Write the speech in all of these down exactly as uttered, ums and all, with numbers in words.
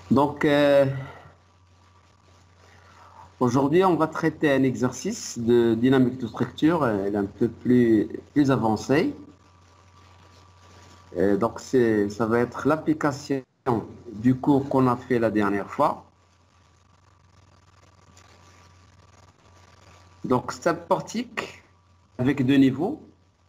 Donc, euh, aujourd'hui, on va traiter un exercice de dynamique de structure, euh, elle est un peu plus, plus avancé. Euh, donc, c'est, ça va être l'application du cours qu'on a fait la dernière fois. Donc, c'est un portique avec deux niveaux.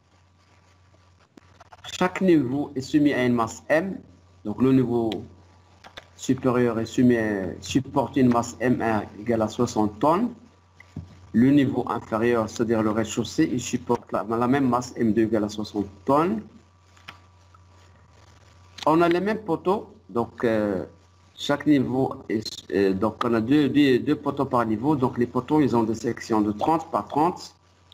Chaque niveau est soumis à une masse M. Donc, le niveau supérieur est soumis, supporte une masse M un égale à soixante tonnes. Le niveau inférieur, c'est-à-dire le rez-de-chaussée, il supporte la, la même masse M deux égale à soixante tonnes. On a les mêmes poteaux, donc euh, chaque niveau, est, euh, donc on a deux, deux, deux poteaux par niveau, donc les poteaux, ils ont des sections de trente par trente.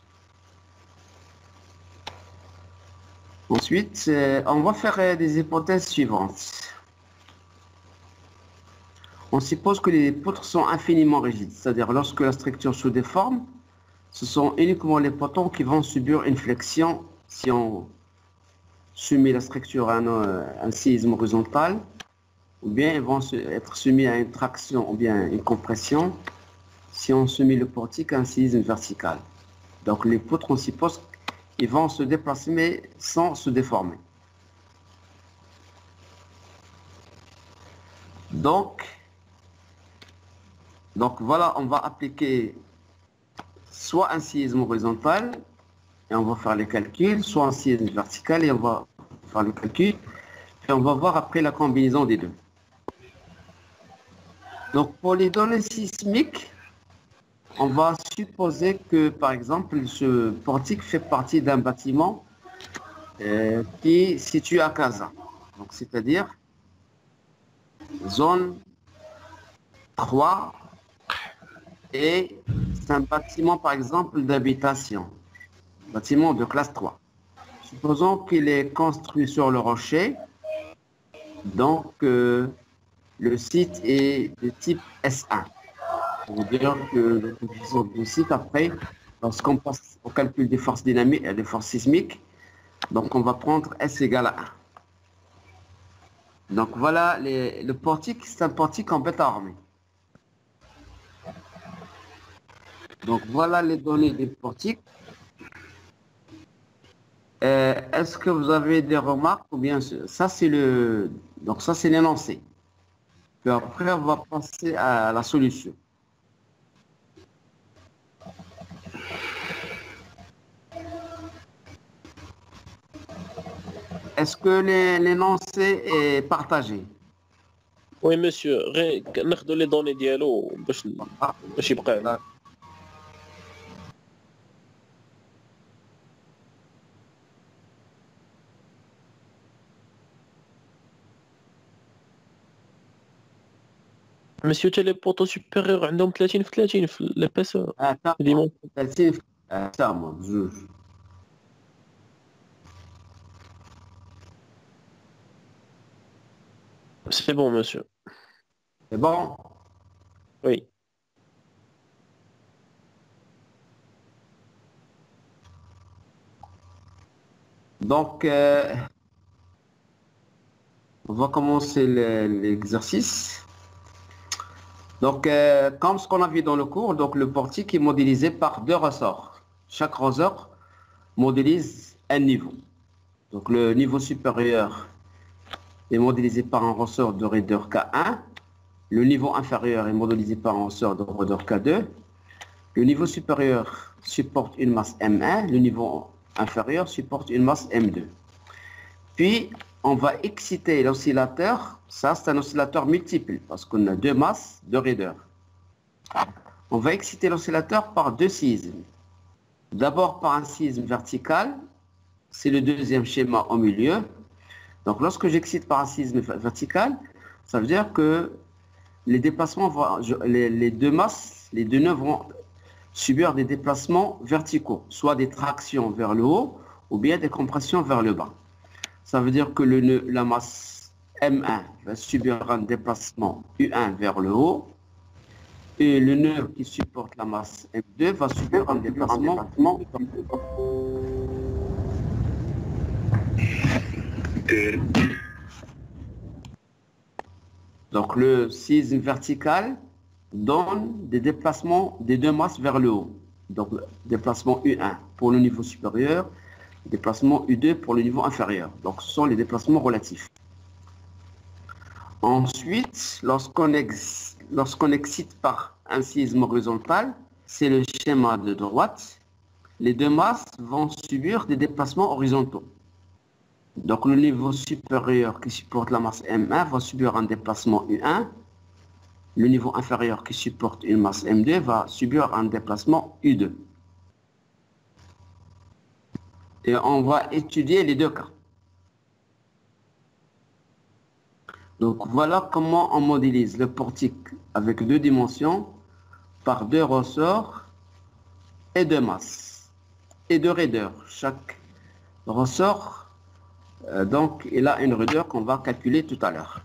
Ensuite, euh, on va faire euh, des hypothèses suivantes. On suppose que les poutres sont infiniment rigides, c'est-à-dire lorsque la structure se déforme, ce sont uniquement les poteaux qui vont subir une flexion si on soumet la structure à un, un séisme horizontal, ou bien ils vont être soumis à une traction ou bien une compression si on soumet le portique à un séisme vertical. Donc les poutres, on suppose qu'ils vont se déplacer mais sans se déformer. Donc, donc voilà, on va appliquer soit un séisme horizontal et on va faire les calculs, soit un séisme vertical et on va faire le calcul et on va voir après la combinaison des deux. Donc pour les données sismiques, on va supposer que par exemple ce portique fait partie d'un bâtiment euh, qui est situé à Casa, donc c'est-à-dire zone trois, et c'est un bâtiment par exemple d'habitation, bâtiment de classe trois. Supposons qu'il est construit sur le rocher, donc euh, le site est de type S un. Pour dire que le coefficient du site, après, lorsqu'on passe au calcul des forces dynamiques et des forces sismiques, donc on va prendre S égale à un. Donc voilà, les, le portique, c'est un portique en bêta armé. Donc voilà les données des portiques. Euh, Est-ce que vous avez des remarques ou bien ça c'est le donc ça c'est l'énoncé. Puis après on va passer à la solution. Est-ce que l'énoncé est partagé? Oui, monsieur. ناخذ les données ديالو باش باش يبقى. Monsieur, تاع لي بوطو سوبيريور عندهم ثلاثين في ثلاثين في لاباسور. ديما ثلاثين في تمام بجوج. C'est bon, monsieur. C'est bon? Oui. Donc, euh, on va commencer l'exercice. Donc, euh, comme ce qu'on a vu dans le cours, donc le portique est modélisé par deux ressorts. Chaque ressort modélise un niveau. Donc, le niveau supérieur est modélisé par un ressort de raideur K un. Le niveau inférieur est modélisé par un ressort de raideur K deux. Le niveau supérieur supporte une masse M un. Le niveau inférieur supporte une masse M deux. Puis, on va exciter l'oscillateur. Ça, c'est un oscillateur multiple parce qu'on a deux masses, deux raideurs. On va exciter l'oscillateur par deux séismes. D'abord par un séisme vertical. C'est le deuxième schéma au milieu. Donc, lorsque j'excite par un séisme vertical, ça veut dire que les déplacements vont, les, les deux masses, les deux nœuds vont subir des déplacements verticaux, soit des tractions vers le haut ou bien des compressions vers le bas. Ça veut dire que le nœud, la masse M un va subir un déplacement U un vers le haut et le nœud qui supporte la masse M deux va subir un déplacement Donc le séisme vertical donne des déplacements des deux masses vers le haut. Donc déplacement U un pour le niveau supérieur, déplacement U deux pour le niveau inférieur. Donc ce sont les déplacements relatifs. Ensuite, lorsqu'on ex, lorsqu'on excite par un séisme horizontal, c'est le schéma de droite, les deux masses vont subir des déplacements horizontaux. Donc le niveau supérieur qui supporte la masse M un va subir un déplacement U un, le niveau inférieur qui supporte une masse M deux va subir un déplacement U deux. Et on va étudier les deux cas. Donc voilà comment on modélise le portique avec deux dimensions par deux ressorts et deux masses et deux raideurs. Chaque ressort, euh, donc, il a une raideur qu'on va calculer tout à l'heure.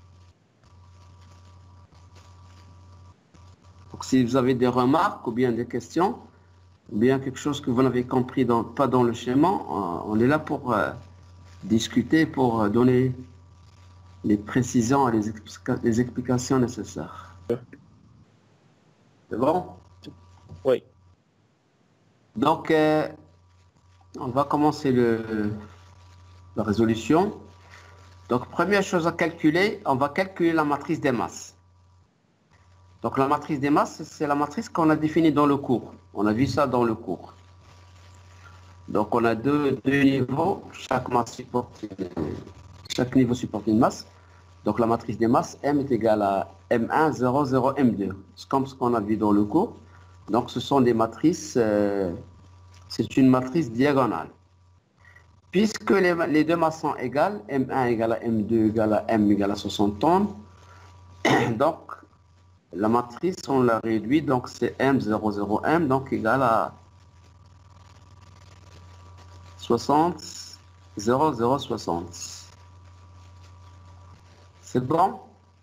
Donc si vous avez des remarques ou bien des questions, ou bien quelque chose que vous n'avez compris dans, pas dans le schéma, on est là pour euh, discuter, pour donner les précisions et les, explica les explications nécessaires. C'est bon? Oui. Donc, euh, on va commencer le, la résolution. Donc, première chose à calculer, on va calculer la matrice des masses. Donc, la matrice des masses, c'est la matrice qu'on a définie dans le cours. On a vu ça dans le cours. Donc, on a deux, deux niveaux. Chaque masse supporte, chaque niveau supporte une masse. Donc, la matrice des masses, M est égale à M un, zéro, zéro, M deux. C'est comme ce qu'on a vu dans le cours. Donc, ce sont des matrices, euh, c'est une matrice diagonale. Puisque les, les deux masses sont égales, M un égale à M deux égale à M égale à soixante tonnes, donc la matrice, on la réduit, donc c'est M zéro zéro M, donc égale à soixante, zéro zéro soixante. C'est bon?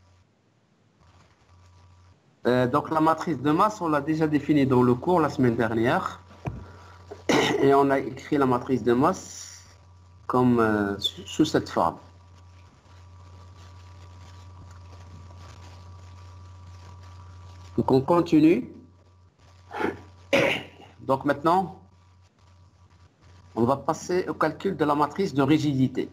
euh, Donc la matrice de masse, on l'a déjà définie dans le cours la semaine dernière. Et on a écrit la matrice de masse comme euh, sous cette forme. Donc on continue. Donc maintenant, on va passer au calcul de la matrice de rigidité.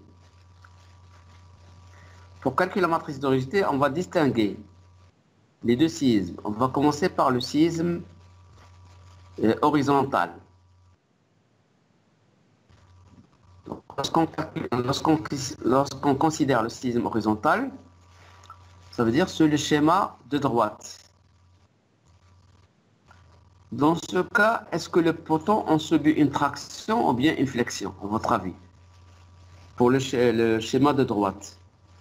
Pour calculer la matrice de rigidité, on va distinguer les deux séismes. On va commencer par le séisme euh, horizontal. Lorsqu'on lorsqu'on lorsqu'on considère le séisme horizontal, ça veut dire sur le schéma de droite. Dans ce cas, est-ce que les potons ont subi une traction ou bien une flexion, à votre avis, pour le, sch le schéma de droite?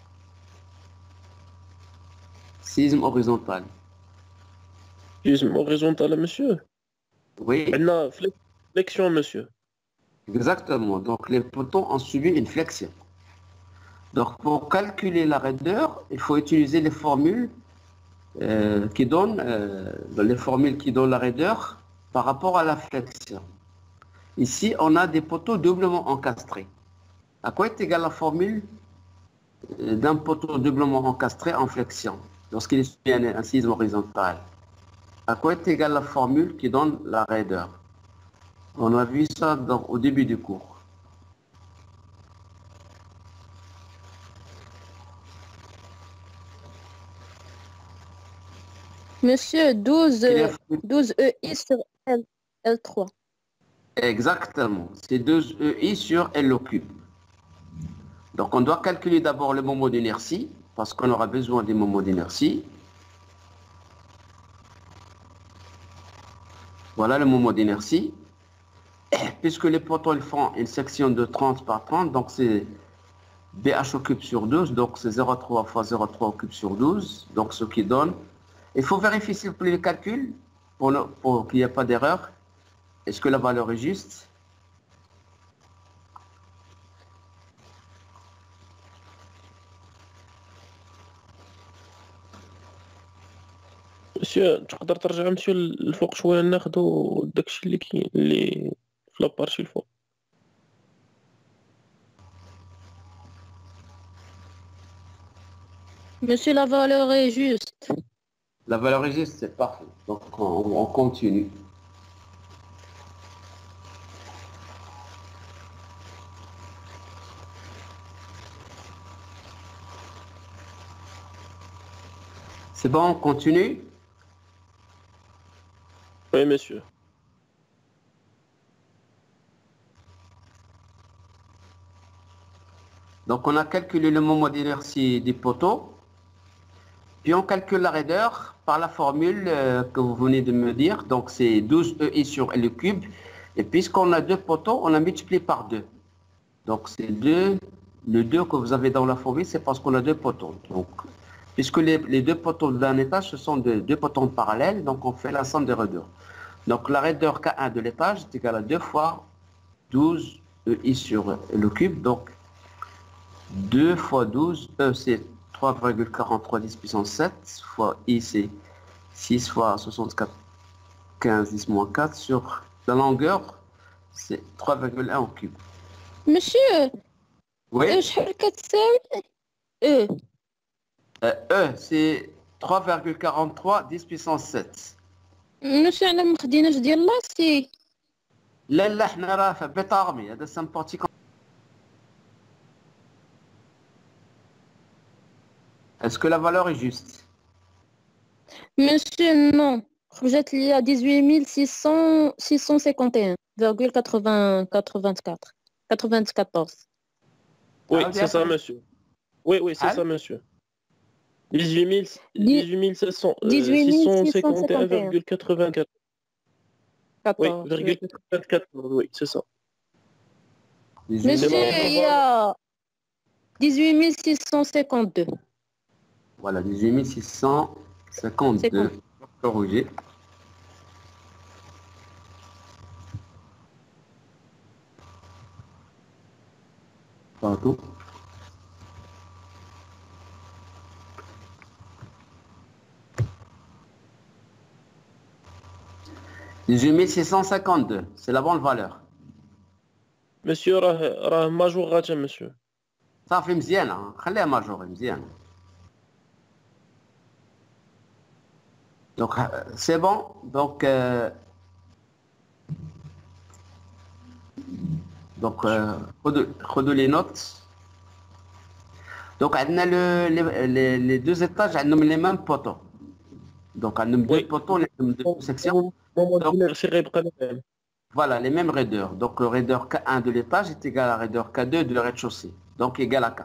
Séisme horizontal. Séisme horizontal, monsieur. Oui, On a flexion, monsieur. exactement. Donc les potons ont subi une flexion. Donc pour calculer la raideur, il faut utiliser les formules euh, qui donnent euh, les formules qui donnent la raideur par rapport à la flexion. Ici, on a des poteaux doublement encastrés. À quoi est égale la formule d'un poteau doublement encastré en flexion lorsqu'il est subi un, un séisme horizontal? À quoi est égale la formule qui donne la raideur? On a vu ça dans, au début du cours. Monsieur, douze, Il y a- douze E I sur L, L3. Exactement, c'est deux E I sur L au cube. Donc on doit calculer d'abord le moment d'inertie, parce qu'on aura besoin des moments d'inertie. Voilà le moment d'inertie. Puisque les potons ils font une section de trente par trente, donc c'est B H au cube sur douze, donc c'est zéro virgule trois fois zéro virgule trois au cube sur douze, donc ce qui donne. Il faut vérifier s'il vous plaît les calculs pour, pour qu'il n'y ait pas d'erreur. Est-ce que la valeur est juste? مسيو تقدر ترجع مسيو الفوق شويه ناخدو داكشي اللي كاين اللي في لابارشي الفوق. Monsieur, la valeur est juste. La valeur est juste, c'est parfait. Donc, on, on continue. C'est bon, on continue. Oui, monsieur. Donc, on a calculé le moment d'inertie du poteau. Puis, on calcule la raideur par la formule euh, que vous venez de me dire. Donc, c'est douze E I sur L cube. Et puisqu'on a deux poteaux, on a multiplié par deux. Donc, c'est deux. Le deux que vous avez dans la formule, c'est parce qu'on a deux poteaux. Donc, puisque les, les deux poteaux d'un étage, ce sont de, deux poteaux parallèles, donc on fait la somme des raideurs. Donc, la raideur K un de l'étage est égale à deux fois douze E I sur le cube. Donc, deux fois douze, E c'est trois virgule quarante-trois dix puissance sept, fois I c'est six fois soixante-quatre, quinze dix moins quatre, sur la longueur, c'est trois virgule un au cube. Monsieur, Oui, شحال كتساوي اه euh, E c'est trois virgule quarante-trois dix puissance sept. monsieur على ما خديناش ديال لاسي. لا لا احنا راه في بيت ارمي هذا سامبورتي. Est-ce que la valeur est juste? Monsieur, non. خرجت لي dix-huit mille six cents six cent cinquante et un virgule quatre-vingts quatre-vingt-quatre quatre-vingt-quatorze. Oui, Ah, c'est ça, monsieur. Oui, oui, c'est Ah. ça, monsieur. dix-huit mille Dix- dix-huit mille sept cents, euh, dix-huit mille six cent six cent cinquante et un cinquante et un. virgule quatre-vingt-quatre. Oui, quatorze. virgule quatre-vingt-quatre, oui, c'est ça. dix-huit Monsieur, bon. il y a dix-huit mille six cent cinquante-deux. Voilà, dix-huit mille six cent cinquante-deux. Corrigé. Pardon. dix-huit mille six cent cinquante-deux, c'est la bonne valeur. Monsieur, راه راه ماجوغات monsieur. صافي مزيانة، خليها ماجوري مزيانة. Donc, c'est bon. Donc, euh, donc euh, خدوا les notes. Donc, on a le, les, les, les deux étages, on a les mêmes poteaux. Donc, on a deux Oui. poteaux, on a deux sections. Donc, c'est غيبقى le même. Voilà, les mêmes raideurs. Donc, le raideur K un de l'étage est égal à la raideur K deux de le rez-de-chaussée. Donc, égal à K.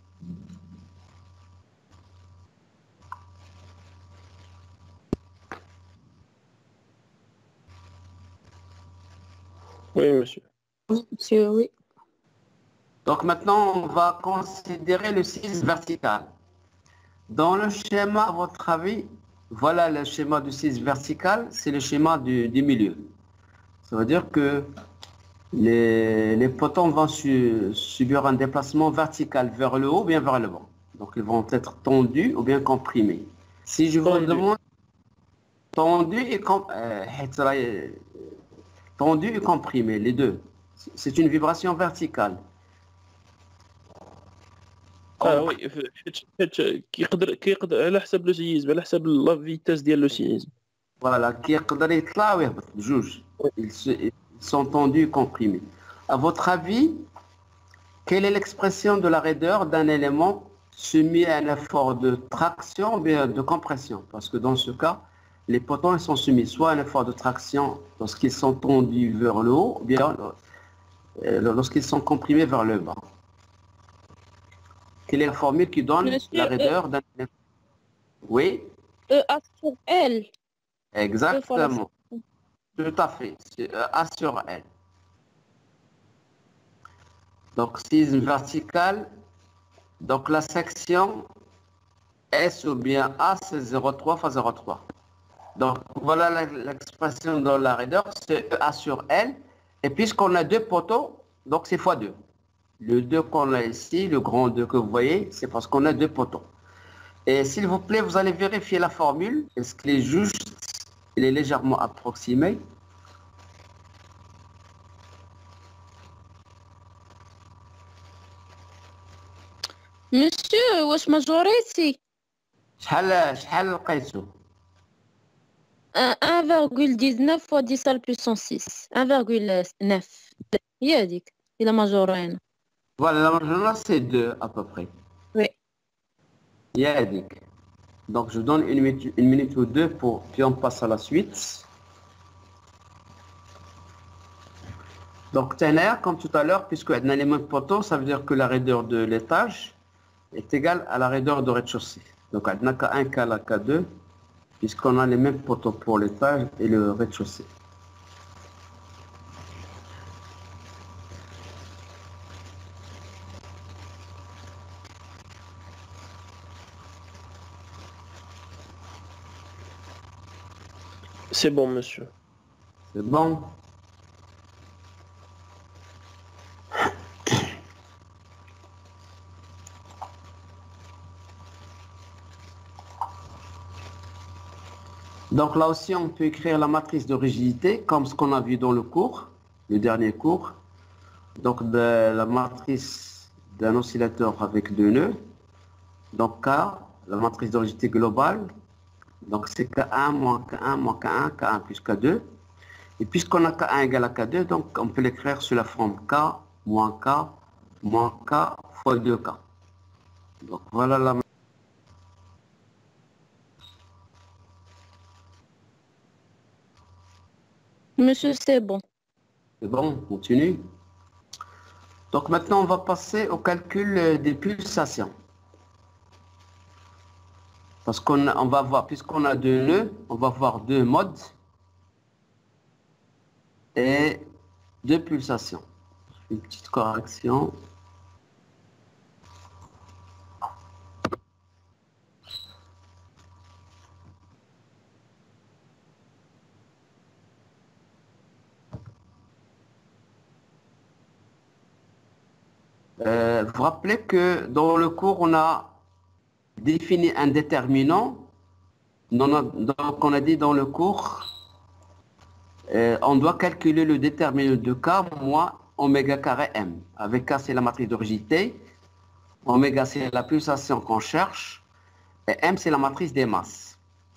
Oui, monsieur. Monsieur, oui. Donc, maintenant, on va considérer le six vertical. Dans le schéma, à votre avis, voilà le schéma du six vertical, c'est le schéma du, du milieu. Ça veut dire que les, les poteaux vont su, subir un déplacement vertical vers le haut ou bien vers le bas. Donc, ils vont être tendus ou bien comprimés. Si je vous Tendu. demande tendu et, com euh, tendu et comprimé, les deux, c'est une vibration verticale. اه وي حيت حيت كيقدر كيقدر على حسب لو سيزم على حسب لا فيتاس ديال لو سيزم. Voilà, كيقدر يطلع ويهبط بجوج. Ils, se, ils sont tendus et comprimés. À votre avis, quelle est l'expression de la raideur d'un élément soumis à un effort de traction ou bien de compression? Parce que dans ce cas, les poteaux ils sont soumis soit à un effort de traction lorsqu'ils sont tendus vers le haut, ou bien euh, lorsqu'ils sont comprimés vers le bas. Quelle est la formule qui donne Monsieur, la raideur d'un élément? Oui, E A sur L. exactement. Tout à fait. C'est A sur L. Donc, sisme vertical. Donc, la section S ou bien A, c'est zéro virgule trois fois zéro virgule trois. Donc, voilà l'expression dans la raideur, c'est A sur L. Et puisqu'on a deux poteaux, donc c'est fois deux. Le deux qu'on a ici, le grand deux que vous voyez, c'est parce qu'on a deux poteaux. Et s'il vous plaît, vous allez vérifier la formule. Est-ce qu'il est juste? Il est légèrement approximé. Monsieur, واش ماجوريتي شحال شحال لقيتو un virgule dix-neuf fois dix à la puissance six. un virgule neuf. هي هذيك إلا ماجورين. Voilà, la majorité c'est deux à peu près. Oui. Yadik. Donc je donne une minute, une minute ou deux pour puis on passe à la suite. Donc ténère, comme tout à l'heure, puisque on a les mêmes poteaux, ça veut dire que la raideur de l'étage est égale à la raideur de rez-de-chaussée. Donc on a K un, K là, K deux, puisqu'on a les mêmes poteaux pour l'étage et le rez-de-chaussée. C'est bon, monsieur. C'est bon. Donc là aussi, on peut écrire la matrice de rigidité comme ce qu'on a vu dans le cours, le dernier cours. Donc de la matrice d'un oscillateur avec deux nœuds. Donc K, la matrice de rigidité globale. Donc c'est K un moins K un moins K un, K un plus K deux. Et puisqu'on a K un égale à K deux, donc on peut l'écrire sous la forme K moins K moins K fois deux K. Donc voilà la Monsieur, c'est bon. C'est bon, on continue. Donc maintenant, on va passer au calcul des pulsations. Parce qu'on on va voir, puisqu'on a deux nœuds, on va voir deux modes et deux pulsations. Une petite correction. Euh, vous vous rappelez que dans le cours, on a défini un déterminant. Donc, on a dit dans le cours, euh, on doit calculer le déterminant de K moins oméga carré M. Avec K, c'est la matrice de rigidité. Oméga, c'est la pulsation qu'on cherche. Et M, c'est la matrice des masses.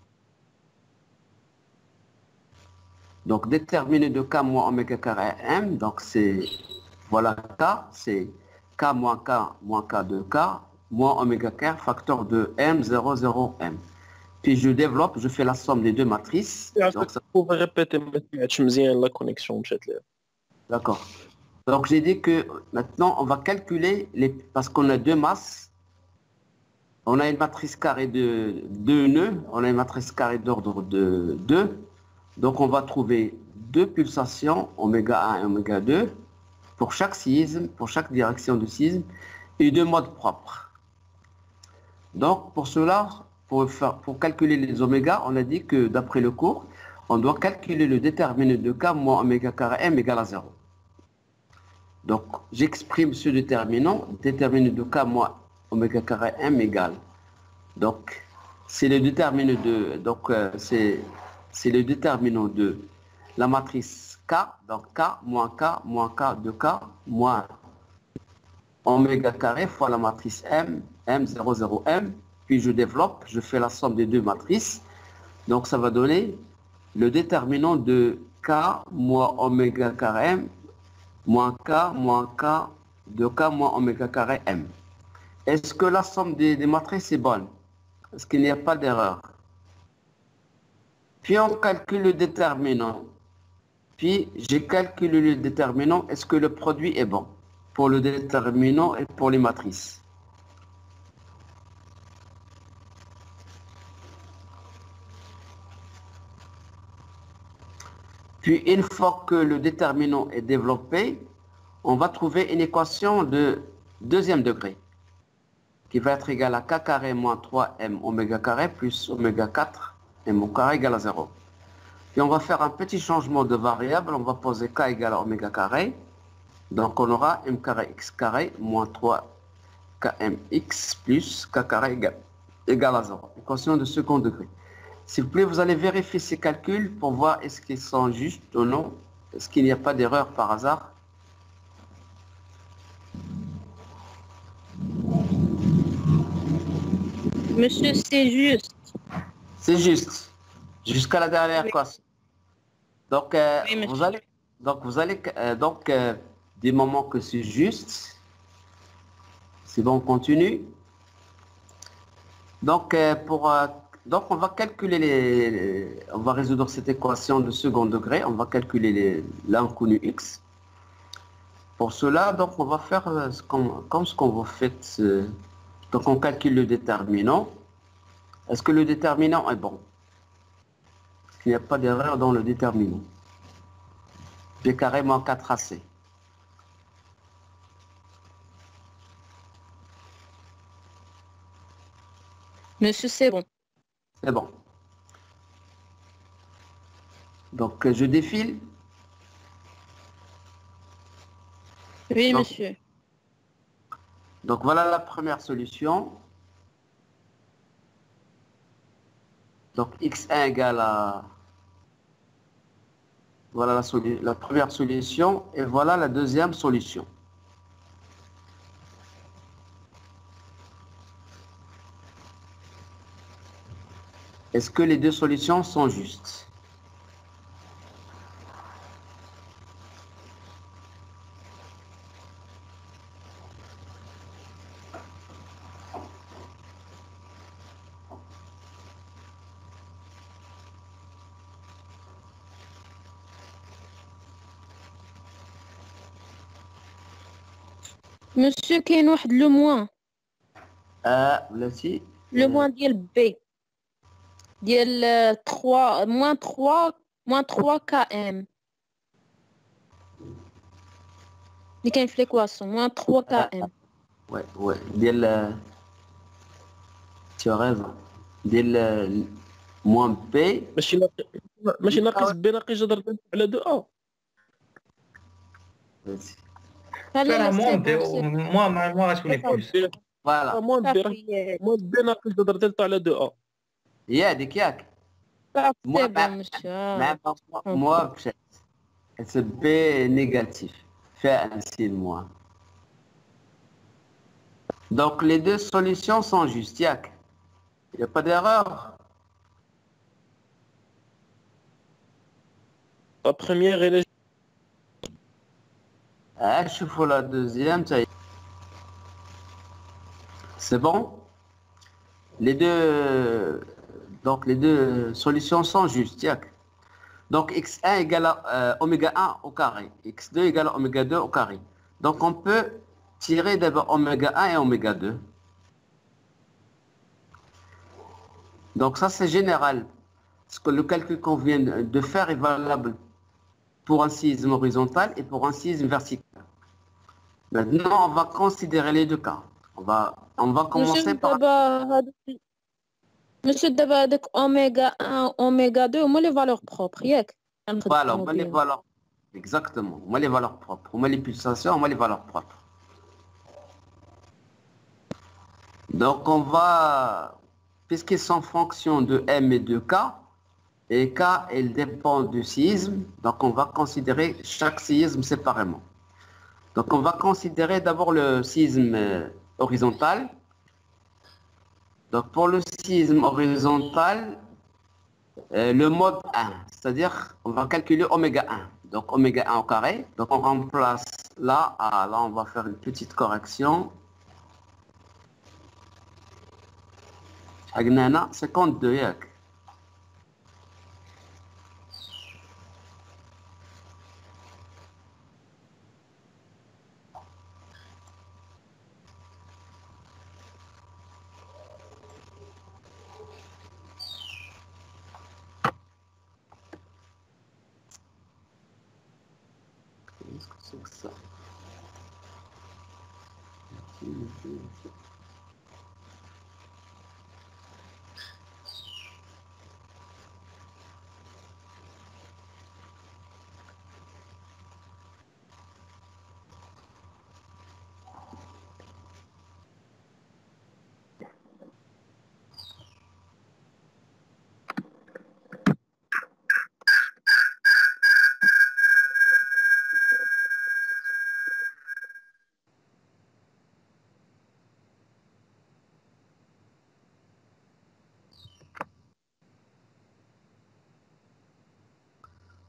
Donc, déterminé de K moins oméga carré M, donc c'est, voilà K, c'est K moins K moins K de K, moins oméga carré facteur de M zéro zéro M. Puis je développe, je fais la somme des deux matrices. Donc, ça... Vous pouvez répéter, la connexion. D'accord. Donc j'ai dit que maintenant on va calculer, les, parce qu'on a deux masses, on a une matrice carrée de deux nœuds, on a une matrice carrée d'ordre de deux, donc on va trouver deux pulsations, oméga un et oméga deux, pour chaque séisme, pour chaque direction de séisme, et deux modes propres. Donc pour cela, pour, faire, pour calculer les oméga, on a dit que d'après le cours, on doit calculer le déterminant de K moins oméga carré M égale à zéro. Donc j'exprime ce déterminant, déterminant de K moins oméga carré M égale. Donc c'est le déterminant de, donc euh, c'est c'est le déterminant de la matrice K, donc K moins K moins K de K moins oméga carré fois la matrice M, M zéro zéro M, puis je développe, je fais la somme des deux matrices, donc ça va donner le déterminant de K moins oméga carré M moins K moins K de K moins oméga carré M. Est-ce que la somme des, des matrices est bonne? Est-ce qu'il n'y a pas d'erreur? Puis on calcule le déterminant. Puis j'ai calculé le déterminant. Est-ce que le produit est bon pour le déterminant et pour les matrices? Puis une fois que le déterminant est développé, on va trouver une équation de deuxième degré qui va être égale à K carré moins trois M oméga carré plus oméga quatre M au carré égale à zéro. Puis on va faire un petit changement de variable, on va poser K égale à oméga carré. Donc on aura M carré X carré moins trois K M X plus K carré égale, égale à zéro. Équation de second degré. S'il vous plaît, vous allez vérifier ces calculs pour voir est-ce qu'ils sont justes ou non. Est-ce qu'il n'y a pas d'erreur par hasard? Monsieur, c'est juste. C'est juste. Jusqu'à la dernière Oui. équation. Donc, euh, Oui, monsieur. vous allez, donc, vous allez, euh, donc, euh, du moment que c'est juste, c'est bon, on continue. Donc, euh, pour, euh, donc, on va calculer les, les- on va résoudre cette équation de second degré. On va calculer les- l'inconnu x. Pour cela, donc, on va faire euh, ce qu'on- comme ce qu'on va faire. euh, donc, on calcule le déterminant. Est-ce que le déterminant est bon? Il n'y a pas d'erreur dans le déterminant. P carré moins quatre A C. Monsieur, c'est bon. C'est bon. Donc, euh, je défile. Oui, Donc, monsieur. donc, voilà la première solution. Donc, x un égale à... Voilà la, solu- la première solution. Et voilà la deuxième solution. Est-ce que les deux solutions sont justes? Monsieur, كاين واحد لو موان. آه التي لو موان ديال بي. ديال ثلاثة موان ثلاثة موان ثلاثة كا ام. اللي كاين في ليكواسيون موان ثلاثة كا ام. ouais, ouais, ديال euh, tu as raison. ديال euh, moins B. ماشي ناقص ماشي ناقص بي ناقص جذر دلتا على دو ا. Vas-y. لا لا فعلا لا سي موان بي بون سي moi moi moi غتولي بون. بلوس. Voilà. موان بي راه- صافي موان بي ناقص جذر دلتا على دو ا. يا ديك ياك. صافي Moi, سي ma- بون monsieur. ma- moi, moi, c'est B négatif. Fais un signe moins. Donc, les deux solutions sont justes. Yak. Il n'y a pas d'erreur. La première elle est Ah, je fais la deuxième. ça y est. C'est bon? Les deux, donc, les deux solutions sont justes. Yak. Donc, x un égale à euh, oméga un au carré. x deux égale à oméga deux au carré. Donc, on peut tirer d'abord oméga un et oméga deux. Donc, ça, c'est général. Parce que le calcul qu'on vient de faire est valable pour un séisme horizontal et pour un séisme vertical. Maintenant, on va considérer les deux cas. On va, on va commencer monsieur par... دابا هادوك monsieur دابا هادوك اوميغا واحد اوميغا اثنين هما لي فالور بروبر ياك Voilà, on كنخدمو met les بهم. valeurs. Exactement. On met les valeurs propres. On met les pulsations, on met les valeurs propres. Donc, on va... Puisqu'ils sont fonction de M et de K, et K, il dépend du séisme, donc on va considérer chaque séisme séparément. Donc, on va considérer d'abord le séisme euh, horizontal. Donc, pour le séisme horizontal, euh, le mode un, c'est-à-dire on va calculer oméga un. Donc, oméga un au carré. Donc, on remplace là, ah, là, on va faire une petite correction. Agnana, cinquante-deux, yak. Qu'est-ce que c'est que ça?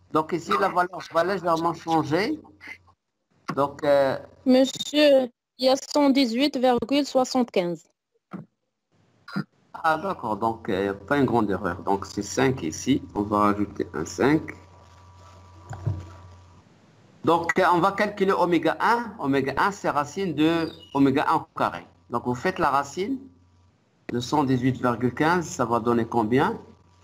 Donc ici, la valeur va légèrement changer. Donc, euh, Monsieur, il y a cent dix-huit virgule soixante-quinze. ah d'accord, donc il n'y a pas une grande erreur. Donc c'est cinq ici, on va rajouter un cinq. Donc euh, on va calculer oméga un. Oméga un, c'est racine de oméga un au carré. Donc vous faites la racine de cent dix-huit virgule quinze, ça va donner combien?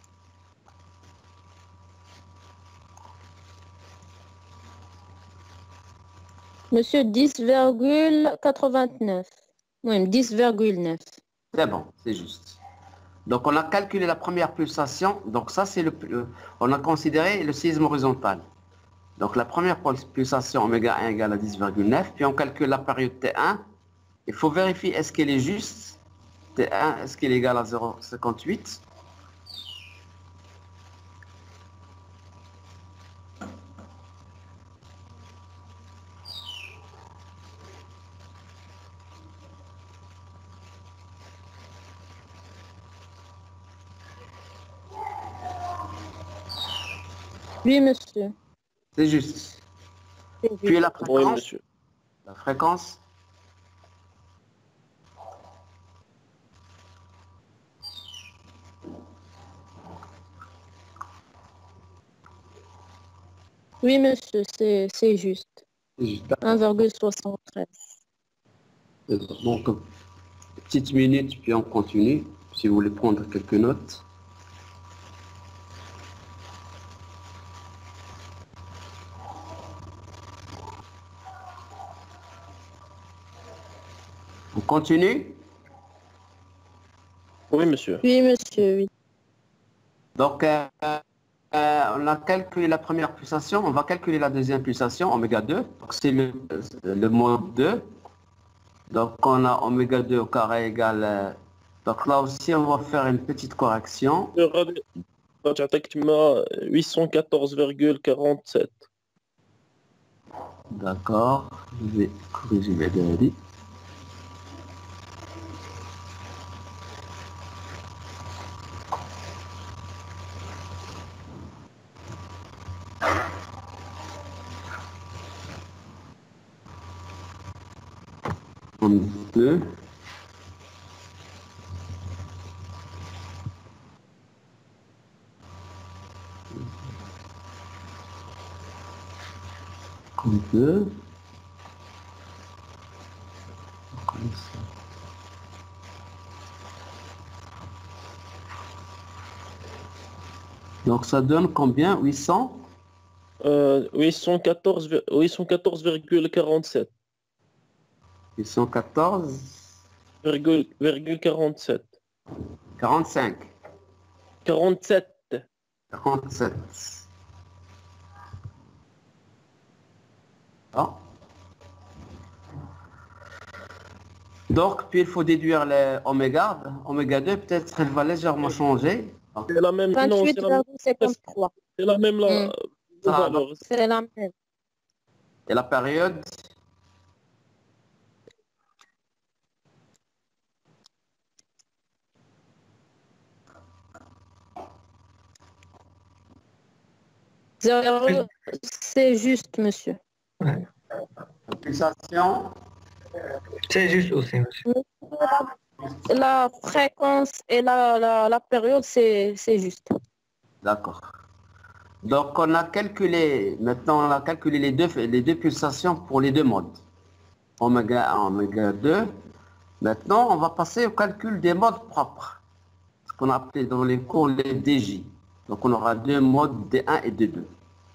Monsieur, dix virgule quatre-vingt-neuf. Oui, dix virgule neuf. C'est bon, c'est juste. Donc on a calculé la première pulsation. Donc ça, c'est le, le- on a considéré le séisme horizontal. Donc la première pulsation oméga un égale à dix virgule neuf. Puis on calcule la période T un. Il faut vérifier est-ce qu'elle est juste. T un, est-ce qu'elle est égale à zéro virgule cinquante-huit? Oui, monsieur. C'est juste. C'est Puis juste. la Oui, fréquence. monsieur. La fréquence. Oui, monsieur, c'est c'est juste. C'est juste. un virgule soixante-treize. Donc, petite minute, puis on continue. Si vous voulez prendre quelques notes. On continue. Oui, monsieur. Oui, monsieur, oui. Donc, euh, euh, on a calculé la première pulsation. On va calculer la deuxième pulsation, oméga deux. Donc, c'est le, le mode deux. Donc, on a oméga deux au carré égale... euh, donc là aussi, on va faire une petite correction. تعطيك تما huit cent quatorze virgule quarante-sept. D'accord. Je vais corriger mes données. deux. deux. Donc ça donne combien? huit cents? Euh, huit cent quatorze virgule quarante-sept. huit cent quatorze Virgule quarante-sept. quarante-cinq. quarante-sept. quarante-sept. Ah. Donc, puis il faut déduire les oméga. Oméga deux, peut-être elle va légèrement changer. Donc, C'est la même. Non, vingt-huit c'est la même. virgule cinquante-trois. C'est la même la, Hmm. la Ah, valeur. C'est la même. et la période? Zéro, c'est juste, monsieur. La pulsation? C'est juste aussi, monsieur. La fréquence et la, la, la période, c'est c'est juste. D'accord. Donc, on a calculé, maintenant on a calculé les deux, les deux pulsations pour les deux modes. Oméga un, oméga deux. Maintenant, on va passer au calcul des modes propres. Ce qu'on a appelé dans les cours les D J. Donc, on aura deux modes D un et D deux.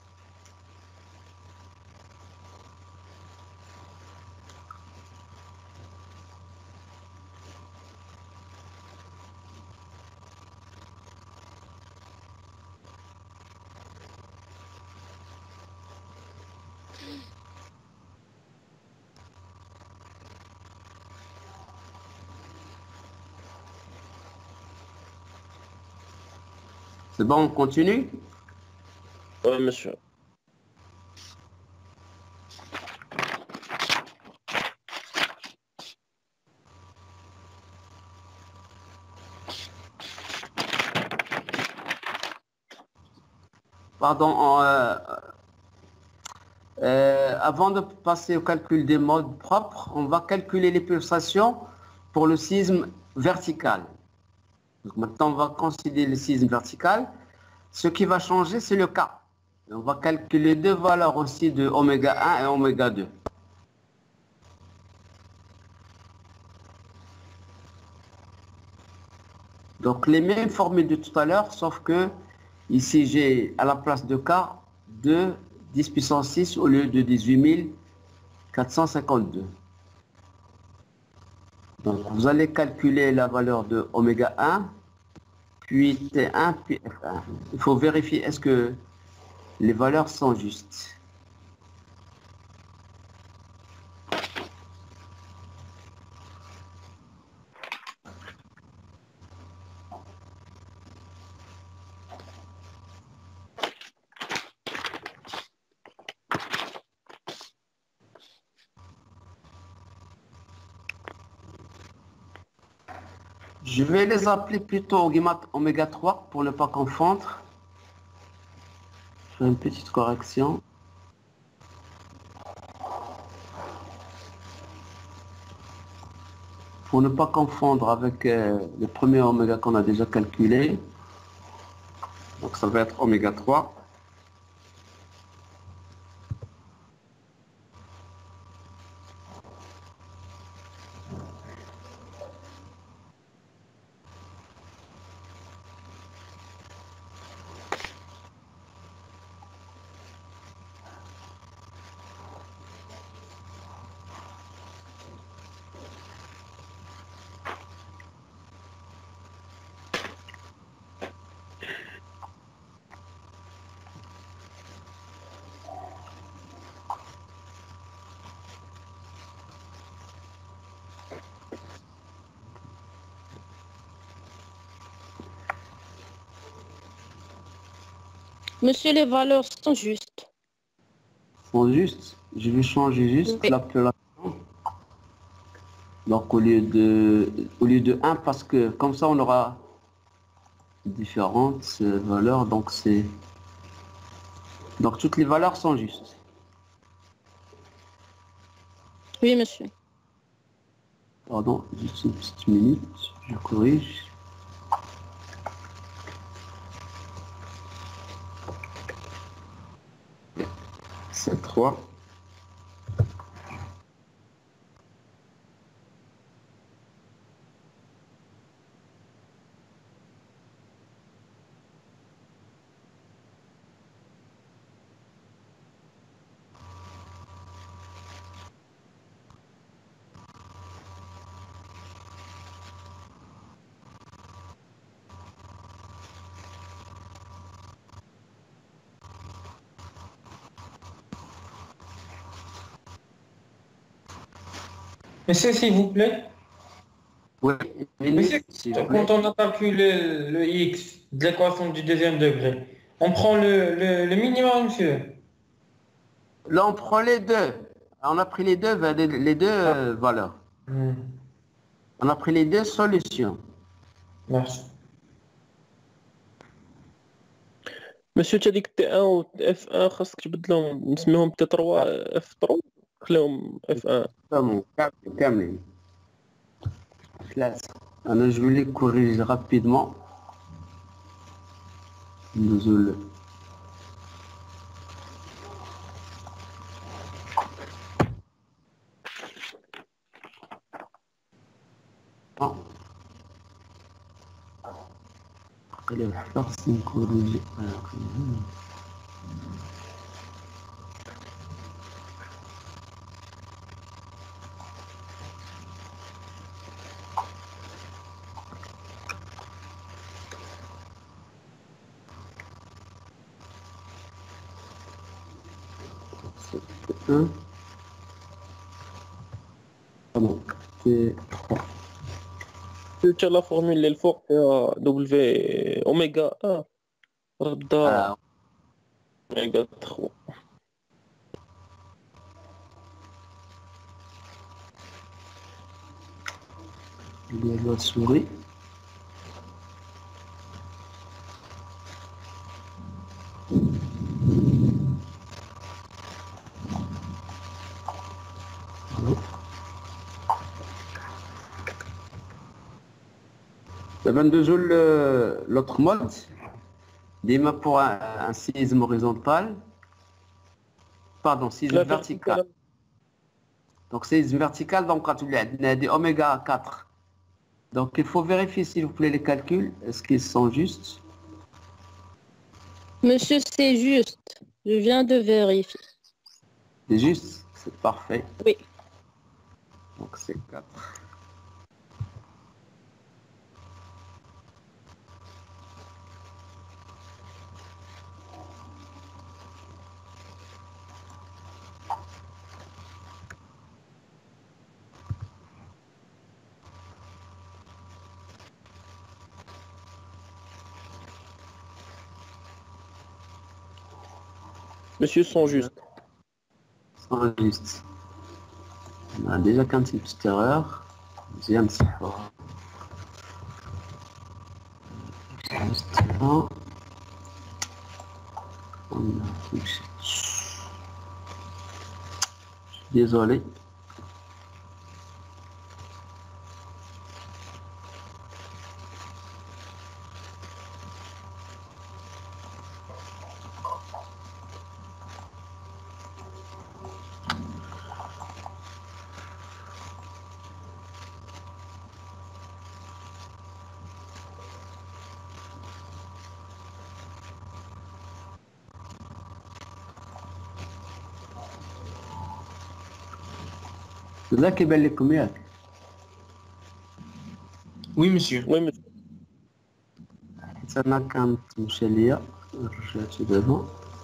C'est bon, on continue? Oui, monsieur. pardon, en, euh, euh, avant de passer au calcul des modes propres, on va calculer les pulsations pour le séisme vertical. Donc maintenant, on va considérer le séisme vertical. Ce qui va changer, c'est le K. Et on va calculer deux valeurs aussi de oméga un et oméga deux. Donc les mêmes formules de tout à l'heure, sauf que ici j'ai à la place de K deux dix puissance six au lieu de dix-huit mille quatre cent cinquante-deux. Donc vous allez calculer la valeur de oméga un, puis T un, puis F un. Il faut vérifier est-ce que les valeurs sont justes. Je vais les appeler plutôt oméga trois pour ne pas confondre. Je fais une petite correction. Pour ne pas confondre avec euh, le premier oméga qu'on a déjà calculé. Donc ça va être oméga trois. Monsieur, les valeurs sont justes. Sont justes. Je vais changer juste Oui. l'appellation. Donc au lieu de au lieu de un, parce que comme ça on aura différentes euh, valeurs. Donc c'est donc toutes les valeurs sont justes. Oui, monsieur. Pardon, juste une petite minute, je corrige. C'est trois. Monsieur, s'il vous plaît. Oui, une Monsieur, minute, s'il vous plaît. quand on a calculé le X de l'équation du deuxième degré, on prend le, le, le minimum, monsieur. Là, on prend les deux. On a pris les deux, les les deux euh, valeurs. Hmm, On a pris les deux solutions. merci. مسيو تا ديك تي ان و اف ان خاصك تبدلهم نسميهم تي ثلاثة اف ثلاثة خليهم اف ان. كاملين كاملين كاملين. ثلاثة. أنا je vais les corriger rapidement. Désolé. Ah. Il va falloir se corriger. C'est un. Pardon. C'est trois. تا لا فورمول اللي الفوق فيها دبليو اوميغا ان ردا Ah, اوميغا ثلاثة. il y a la souris. vingt-deux joules, le- l'autre mode, ديما pour un, un séisme horizontal, pardon, séisme لا vertical. Donc séisme vertical, donc quand il y a des oméga quatre. Donc il faut vérifier s'il vous plaît les calculs, est-ce qu'ils sont justes? Monsieur, c'est juste. Je viens de vérifier. C'est juste, c'est parfait. Oui. Donc c'est quatre. Monsieur sont justes. Sont justes. On a déjà qu'un petit petite erreur. Deuxième c'est fort. Juste là. On a touché. Je suis désolé. ذا كيبان لكم ياك Oui, monsieur. Oui, monsieur. حيت انا كانت مشى ليا رجعت دابا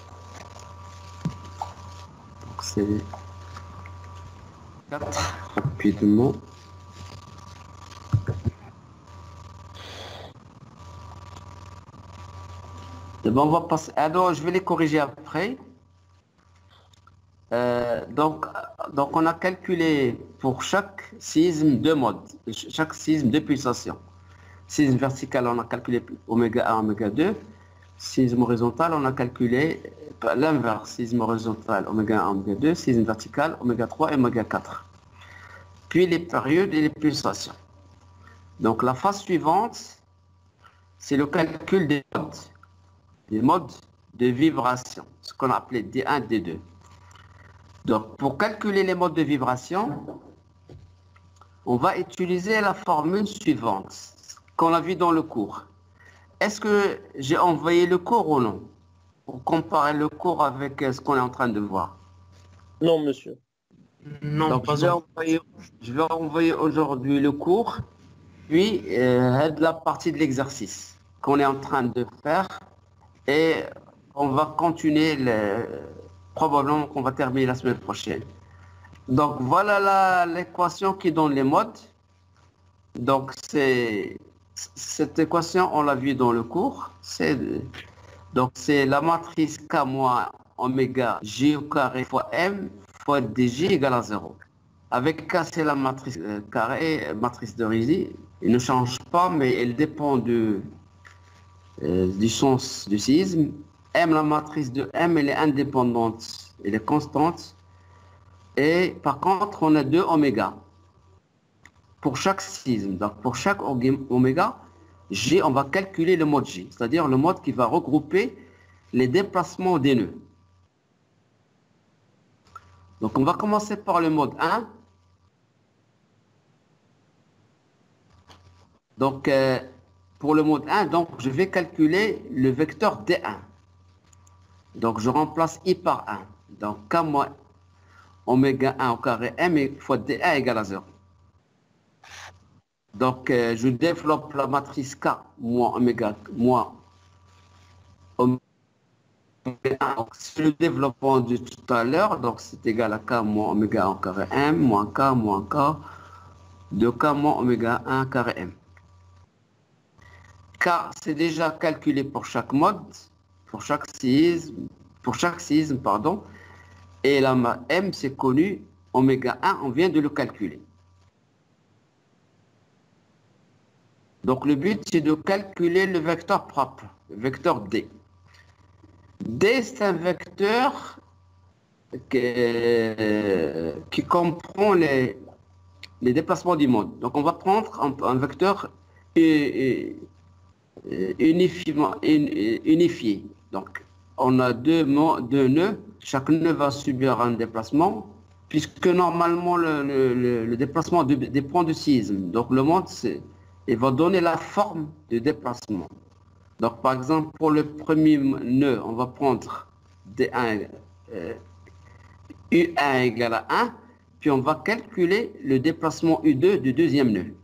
دونك سي quatre rapidement. D'abord on va passer, alors je vais les corriger après. Euh, donc, donc on a calculé pour chaque séisme deux modes, chaque séisme deux pulsations. Séisme vertical, on a calculé oméga un, oméga deux. Séisme horizontal, on a calculé l'inverse, séisme horizontal, oméga un, oméga deux. Séisme vertical, oméga trois et oméga quatre. Puis les périodes et les pulsations. Donc la phase suivante, c'est le calcul des modes, des modes de vibration, ce qu'on a appelé D un, D deux. Donc, pour calculer les modes de vibration, on va utiliser la formule suivante qu'on a vue dans le cours. Est-ce que j'ai envoyé le cours ou non? Pour comparer le cours avec ce qu'on est en train de voir. Non, monsieur. Non, Donc, pas je vais encore. envoyer, je vais envoyer aujourd'hui le cours, puis euh, la partie de l'exercice qu'on est en train de faire et on va continuer le, probablement qu'on va terminer la semaine prochaine. Donc voilà la- l'équation qui donne les modes. Donc c'est cette équation, on l'a vu dans le cours. C'est donc c'est la matrice K moins oméga J au carré fois M fois D J égale à zéro. Avec K, c'est la matrice euh, carré, matrice de Ricci. Il ne change pas, mais elle dépend de, euh, du sens du séisme. M, la matrice de M, elle est indépendante, elle est constante. Et par contre, on a deux oméga pour chaque séisme. Donc pour chaque oméga, G, on va calculer le mode G, c'est-à-dire le mode qui va regrouper les déplacements des nœuds. Donc on va commencer par le mode un. Donc euh, pour le mode un, donc je vais calculer le vecteur D un. Donc je remplace I par un. Donc K moins oméga un au carré M fois D un égale à zéro. Donc euh, je développe la matrice K moins oméga moins oméga un. Donc c'est le développement de tout à l'heure. Donc c'est égal à K moins oméga un au carré M moins K moins K de K moins oméga un carré M. K c'est déjà calculé pour chaque mode, pour chaque séisme, pour chaque séisme, pardon. Et la M, c'est connu, oméga un, on vient de le calculer. Donc le but, c'est de calculer le vecteur propre, le vecteur D. D, c'est un vecteur qui, qui comprend les, les déplacements du mode. Donc on va prendre un, un vecteur et, et unifiement, un- unifié. Donc, on a deux, mo- deux nœuds. Chaque nœud va subir un déplacement, puisque normalement le, le- le- le déplacement de- dépend du séisme. Donc, le monde, c'est, il va donner la forme du déplacement. Donc, par exemple, pour le premier nœud, on va prendre D un, euh, U un égale à un, puis on va calculer le déplacement U deux du deuxième nœud.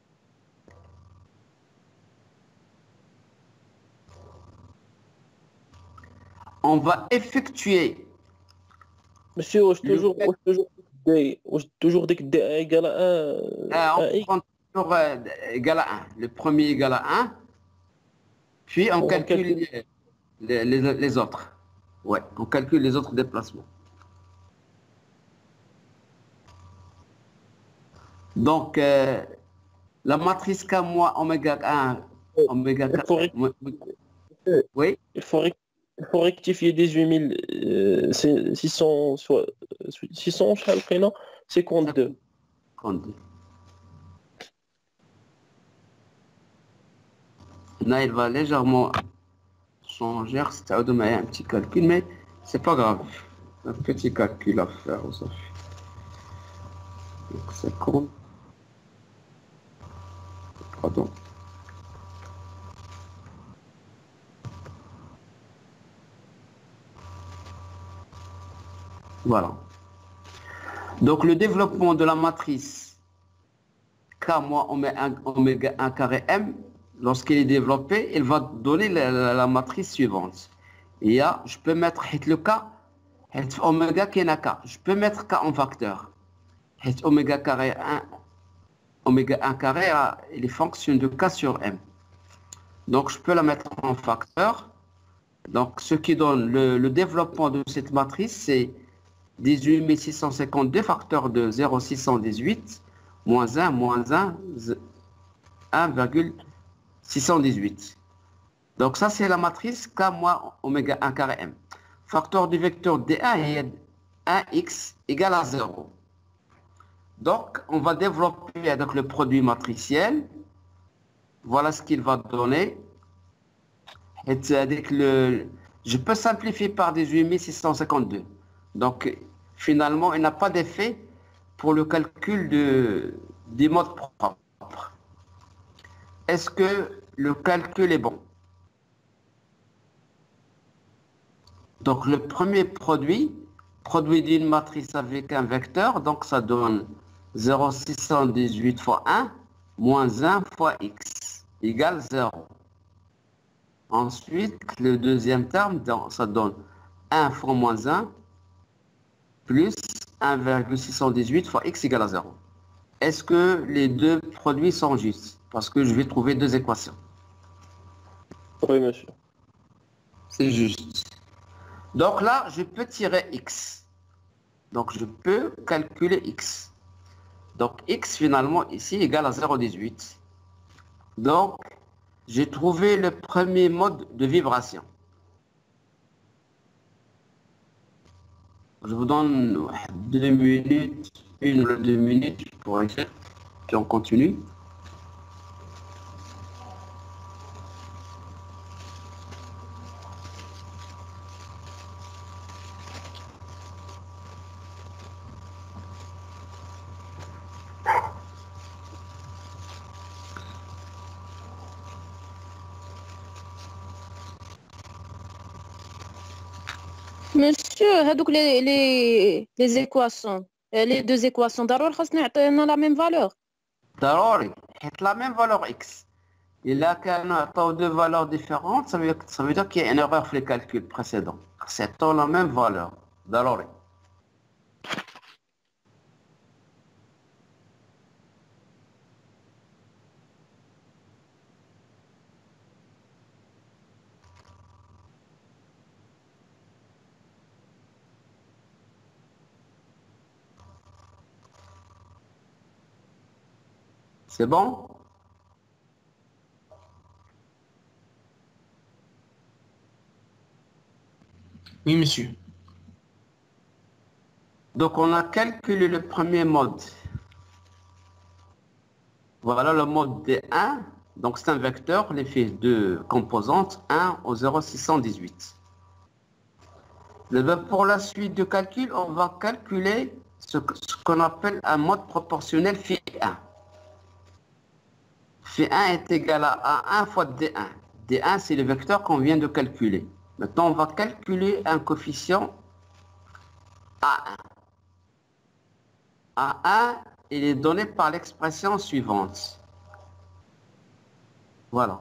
On va effectuer monsieur واش le toujours واش toujours دي واش toujours ديك دي ايكال ان Euh, ان on اكس prend toujours euh, égal à un. Le premier égal à un, puis on on calcule calcule. les, les- les- les autres. Ouais, on calcule les autres déplacements. Donc, euh, la matrice K moins oméga un, oméga Il K, faut, rec- mo- oui, il faut, rec- il faut rectifier dix-huit mille euh, c'est six cents soit six cents شحال لقينا cinquante-deux. compte. Là, il va légèrement changer. C'est à demain un petit calcul, mais c'est pas grave. Un petit calcul à faire aussi. Donc, cinquante. Pardon. Voilà. Donc, le développement de la matrice K moins oméga oméga un carré M, lorsqu'il est développé, il va donner la, la- la matrice suivante. Il y a, je peux mettre le K, oméga qui est un K. Je peux mettre K en facteur. Oméga carré un, oméga un carré, a- il est fonction de K sur M. Donc, je peux la mettre en facteur. Donc, ce qui donne le, le développement de cette matrice, c'est dix-huit mille six cent cinquante-deux facteur de zéro virgule six cent dix-huit moins un moins un, un virgule six cent dix-huit. Donc, ça, c'est la matrice K moins oméga un carré M. Facteur du vecteur D un est un x égale à zéro. Donc, on va développer avec le produit matriciel. Voilà ce qu'il va donner. Et avec le, je peux simplifier par dix-huit mille six cent cinquante-deux. Donc, finalement, il n'a pas d'effet pour le calcul de, des modes propres. Est-ce que le calcul est bon? Donc, le premier produit, produit d'une matrice avec un vecteur, donc ça donne zéro virgule six cent dix-huit fois un moins un fois x égale zéro. Ensuite, le deuxième terme, ça donne un fois moins un plus un virgule six cent dix-huit fois x égale à zéro. Est-ce que les deux produits sont justes? Parce que je vais trouver deux équations. Oui, monsieur. C'est juste. Donc là, je peux tirer x. Donc je peux calculer x. Donc x finalement ici égale à zéro virgule dix-huit. Donc j'ai trouvé le premier mode de vibration. Je vous donne deux minutes, une ou deux minutes pour écrire, puis on continue. Monsieur, هادوك les, les, les équations, euh, les deux équations, ضروري خاصنا يعطيونا la même valeur. ضروري حيت la même valeur x. إلا كانوا عطاو deux valeurs différentes, ça veut dire, ça veut dire qu'il y a une erreur في le calcul précédent. C'est la même valeur. ضروري. C'est bon? Oui, monsieur. Donc on a calculé le premier mode. Voilà le mode D un. Donc c'est un vecteur, l'effet de composante un au zéro six cent dix-huit. Pour la suite de calcul, on va calculer ce qu'on appelle un mode proportionnel phi un. phi un est égal à A un fois D un. D un, c'est le vecteur qu'on vient de calculer. Maintenant, on va calculer un coefficient A un. A un, il est donné par l'expression suivante. Voilà.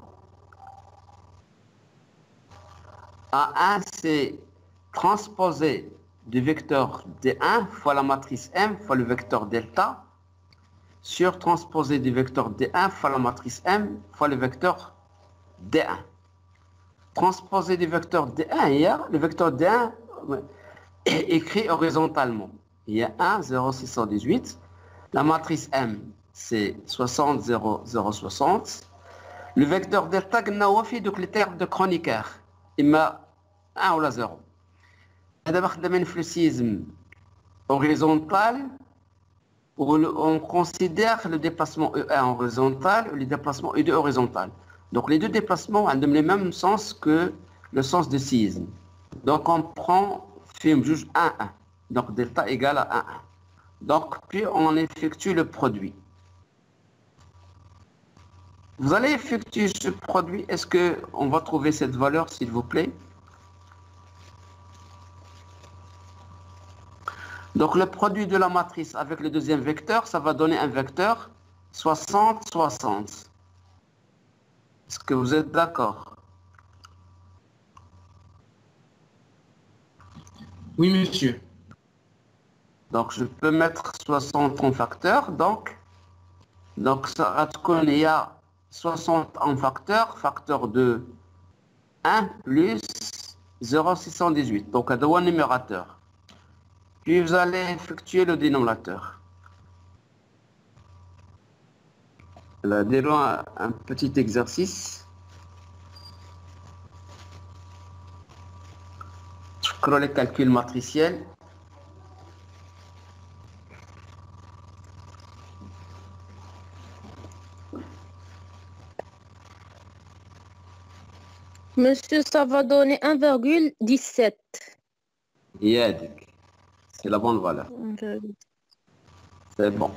A un, c'est transposé du vecteur D un fois la matrice M fois le vecteur delta sur transposé du vecteur D un fois la matrice M fois le vecteur D un. Transposé du vecteur D un, il y a le vecteur D un écrit horizontalement. Il y a un, zéro, six cent dix-huit. La matrice M, c'est soixante, zéro, zéro, soixante. Le vecteur delta, il donc les termes de Kronecker. Il m'a un ou la zéro. D'abord, le fluxisme horizontal, où on considère le déplacement E un horizontal et le déplacement E deux horizontal. Donc les deux déplacements ont le même sens que le sens de séisme. Donc on prend film juge un, un. Donc delta égale à un, un. Donc puis on effectue le produit. Vous allez effectuer ce produit. Est-ce qu'on va trouver cette valeur, s'il vous plaît? Donc le produit de la matrice avec le deuxième vecteur, ça va donner un vecteur soixante, soixante. Est-ce que vous êtes d'accord? Oui, monsieur. Donc je peux mettre soixante en facteur. Donc, donc ça va être qu'on y a soixante en facteur, facteur de un plus zéro six cent dix-huit. Donc à deux numérateur. Puis vous allez effectuer le dénominateur. Là, dès un, un petit exercice. Je crois les calculs matriciels. Monsieur, ça va donner un virgule dix-sept. Yadik. C'est la bonne valeur. C'est bon.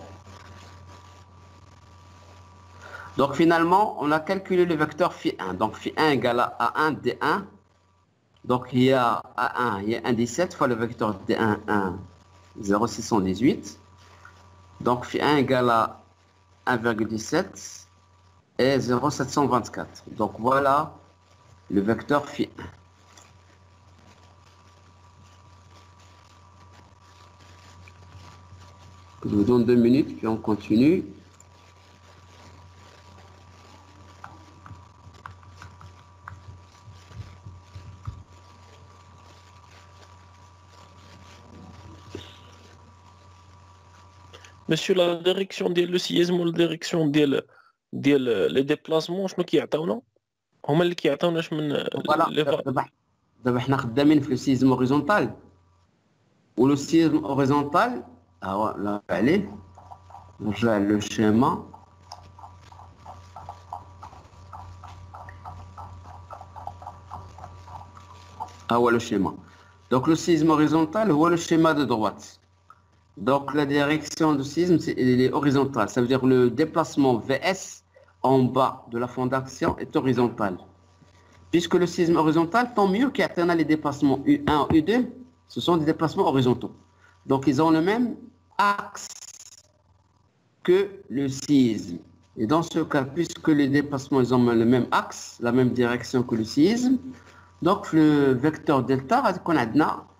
Donc finalement, on a calculé le vecteur phi un. Donc phi un égale à A un D un. Donc il y a A un, il y a un dix-sept fois le vecteur D un, un, zéro six cent dix-huit. Donc phi un égale à un virgule dix-sept et zéro sept cent vingt-quatre. Donc voilà le vecteur phi un. Je vous donne deux minutes, puis on continue. Monsieur, la direction ديال le séisme ou la direction ديال ديال les déplacements شنو كيعطيونا؟ هما اللي كيعطيوناش من Voilà. دابا دابا حنا خدامين في السيزم هوريزونتال. ولو سيزم هوريزونتال ها لا عليه نرجع لو شيما. ها هو لو شيما. Donc le séisme horizontal هو le schéma de droite. Donc la direction du séisme c'est elle est horizontale. Ça veut dire le déplacement V S en bas de la fondation est horizontal. Puisque le séisme horizontal, tant mieux qu'il y a les déplacements U un et U deux, ce sont des déplacements horizontaux. Donc ils ont le même axe que le séisme. Et dans ce cas, puisque les déplacements ils ont le même axe, la même direction que le séisme, donc le vecteur delta, qu'on a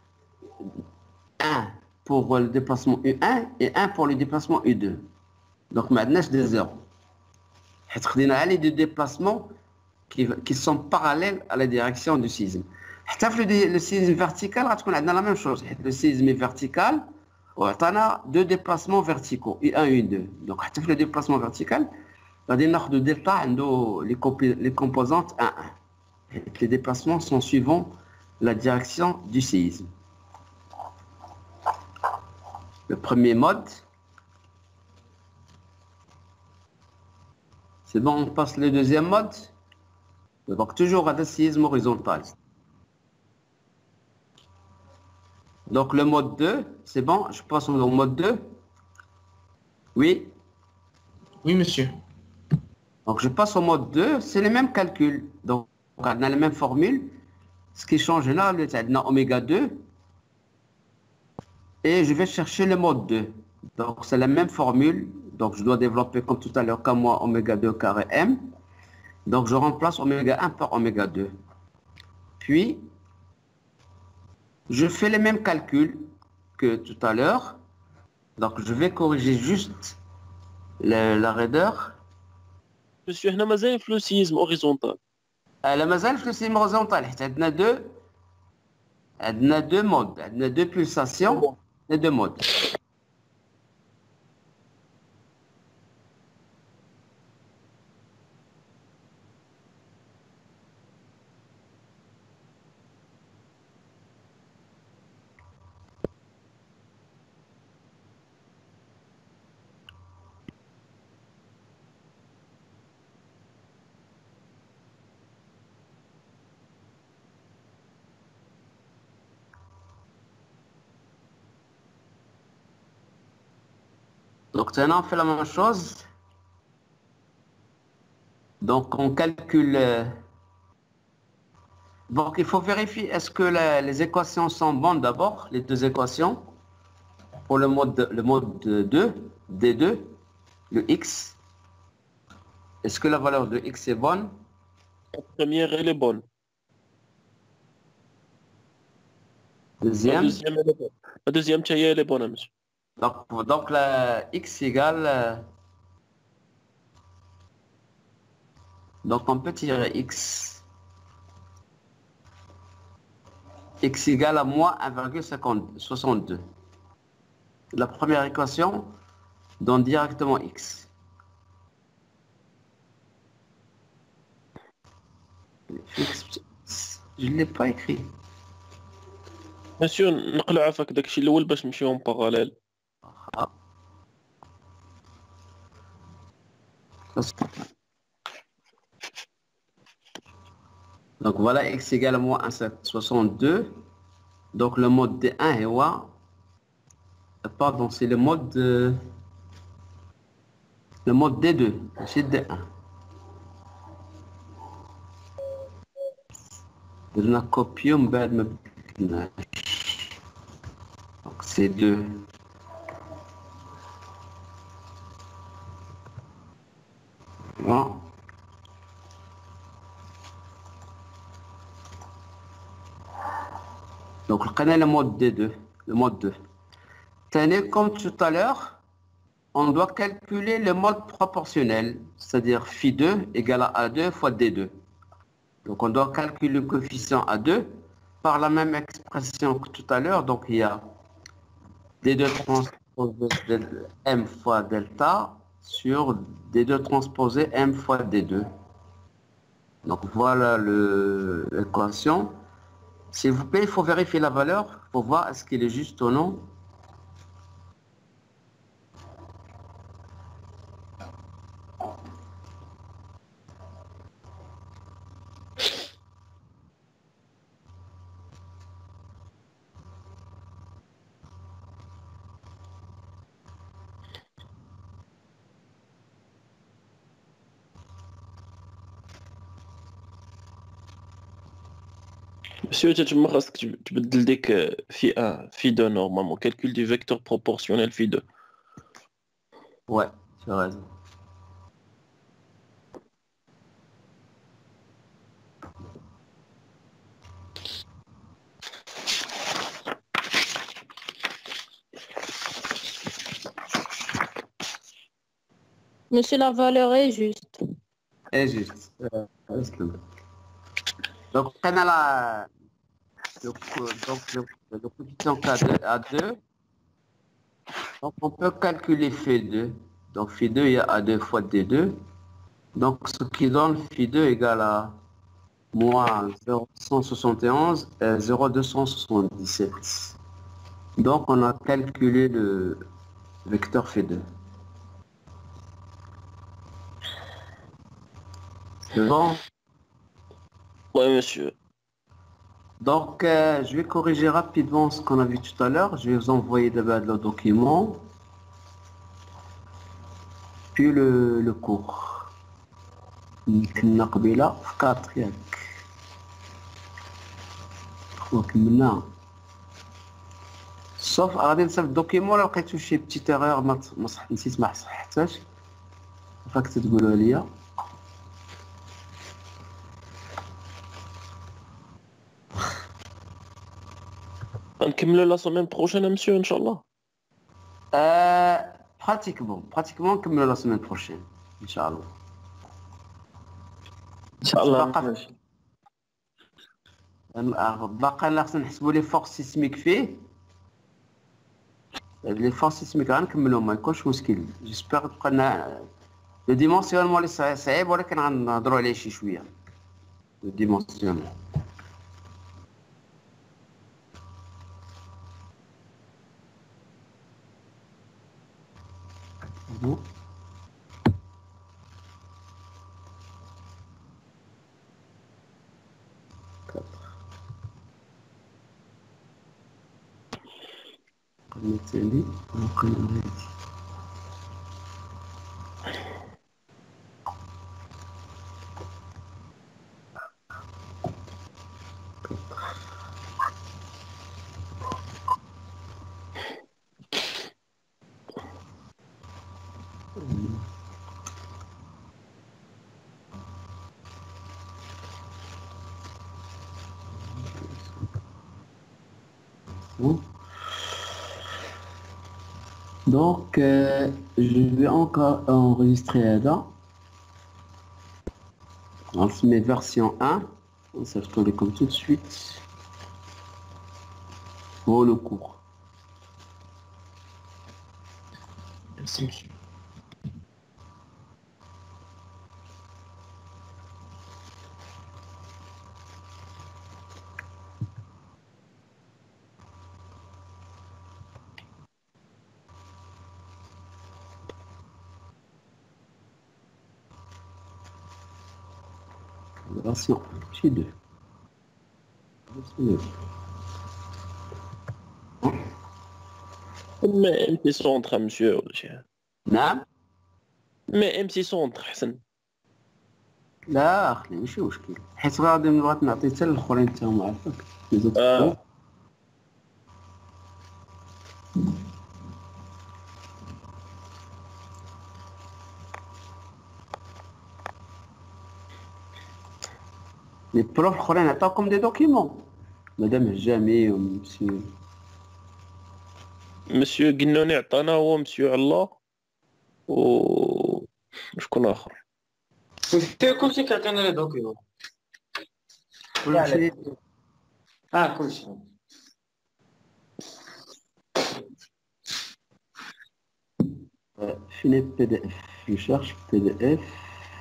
un pour le déplacement U un et un pour le déplacement U deux. Donc maintenant, c'est des zéros. On a les deux déplacements qui, qui sont parallèles à la direction du séisme. Le séisme vertical, on a la même chose. Le séisme est vertical, on a deux déplacements verticaux, U un et U deux. Donc le déplacement vertical, on a de delta, les composantes un, un. Les déplacements sont suivant la direction du séisme. Le premier mode, C'est bon, on passe le deuxième mode. Donc toujours à décisme horizontal. Donc le mode deux, c'est bon, je passe au mode deux. Oui. Oui, monsieur. Donc je passe au mode deux, c'est les mêmes calculs. Donc on a la même formule. Ce qui change là, c'est oméga deux. Et je vais chercher le mode deux. Donc c'est la même formule. Donc je dois développer comme tout à l'heure K moins oméga deux carré M. Donc je remplace oméga un par oméga deux. Puis, je fais les mêmes calculs que tout à l'heure. Donc je vais corriger juste la, la raideur. Monsieur, هنا مازال في لو سيزم horizontal. لا مازال في السيستم هوريزونتال حيت عندنا دو عندنا دو مود عندنا دو بولساسيون et deux modes. Donc maintenant on fait la même chose. Donc on calcule. euh, Donc il faut vérifier est-ce que la- les équations sont bonnes d'abord, les deux équations. Pour le mode, le mode deux, D deux, le X. Est-ce que la valeur de X est bonne? La première, elle est bonne. La Deuxième. deuxième, elle est bonne. La deuxième, ça y est, elle est bonne, monsieur. Donc, donc la X égale. euh, Donc on peut tirer X. X égale à moins un virgule soixante-deux. La première équation donne directement X. X, je ne l'ai pas écrit. Monsieur, نقلع عفاك داكشي الأول باش نمشيو باراليل. Ah. Donc voilà, X égale à moins un virgule soixante-deux. Donc le mode D un est quoi? Pardon, c'est le mode de... le mode D deux, c'est D un. درنا كوبي ومن بعد ما بدلناش. Donc c'est deux. Bon. Donc le canal le mode D deux, le mode deux. Tenez, comme tout à l'heure, on doit calculer le mode proportionnel, c'est-à-dire phi deux égale à A deux fois D deux. Donc on doit calculer le coefficient A deux par la même expression que tout à l'heure. Donc il y a D deux transposé del- M fois delta sur D deux transposé M fois D deux. Donc voilà le- l'équation. S'il vous plaît, il faut vérifier la valeur pour voir est-ce qu'il est juste ou non. Monsieur, تتما خاصك تب- تبدل ديك في un, في deux normalement. Calcul du vecteur proportionnel في deux. Ouais, tu as raison. Monsieur, la valeur est juste. Et juste. Euh, est-ce que- Donc, on a la... le, co- donc, le, le coefficient K deux, A deux. Donc, on peut calculer phi deux. Donc, phi deux, il y a A deux fois D deux. Donc, ce qui donne phi deux égale à moins zéro virgule cent soixante et onze et zéro virgule deux cent soixante-dix-sept. Donc, on a calculé le vecteur phi deux. C'est bon. Oui, monsieur. Donc, euh, je vais corriger rapidement ce qu'on a vu tout à l'heure. Je vais vous envoyer d'abord le document, puis le, le cours. كنا قبيلة في quatre ياك. وكملنا. صوف غادي نصيفط الدوكيمون ولا لقيتو شي بتيت ايغور ما ما صح نسيت ما صححتهاش. فاك تقولوا ليا. غنكملوا لا سومين بروشين مسيو ان شاء الله. Euh, pratiquement, pratiquement comme la semaine prochaine, Inch'Allah. ان شاء الله. باقا باقا لا خصنا نحسبوا لي فورس سيسميك فيه. لي فورس سيسميك غنكملهم ما يكونش مشكل. جيسبيغ تبقى لنا لو ديمونسيونمون اللي صعيب ولكن غنهضروا عليه شي شويه. لو ديمونسيونمون. Bon. مثالي وقيم Donc, euh, je vais encore enregistrer là. On se met version un. On s'installe comme tout de suite. Pour le cours. Merci, monsieur. Version chez deux. ما ام سي سونتر مسيو ولا شي. نعم. ما ام سي سونتر حسن. لا اخي ماشي مشكل حيت غادي بغيت نعطي حتى الاخرين حتى هما عارفك. آه. لي بروف الاخرين عطاوكم دي دوكيمون مادام هجامي ومسيو. مسيو قنوني عطانا هو مسيو الله و شكون اخر. كلشي كلشي كيعطينا لي دوكيمون. كلشي اه كلشي. فين بي دي اف je cherche بي دي اف.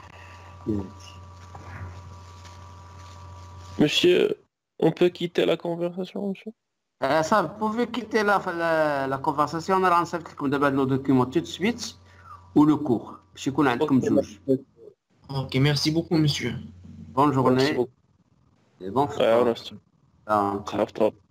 Monsieur, on peut quitter la conversation, monsieur? Euh, ça, vous pouvez quitter la, la, la conversation. On a lancé le document tout de suite ou le cours. Je suis comme juge. Ok, merci beaucoup, monsieur. Bonne journée. Merci beaucoup. Et bon Ouais, froid. on reste.